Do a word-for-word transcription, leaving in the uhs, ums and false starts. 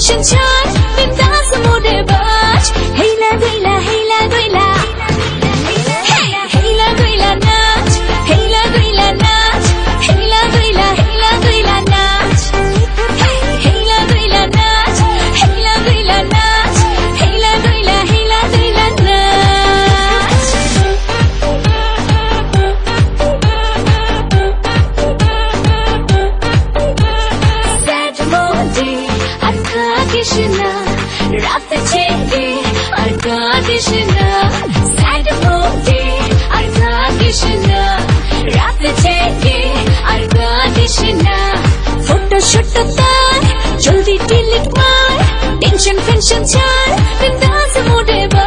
tension ছাড় বিন্দাস মোডে বাজ হেলা গইলা হেলা গইলা হেলা গইলা নাচ হেলা গইলা নাচ হেলা গইলা হেলা গইলা নাচ হেলা গইলা নাচ হেলা গইলা নাচ হেলা গইলা হেলা গইলা নাচ Sad mode আর কাঁদিস না রাত জেগে আর কাঁদিস না Sad mode আর কাঁদিস না রাত জেগে আর কাঁদিস না ফটো শটো তার জলদি ডিলিট মার টেনশন ফেনশন ছাড় বিন্দাস মোডে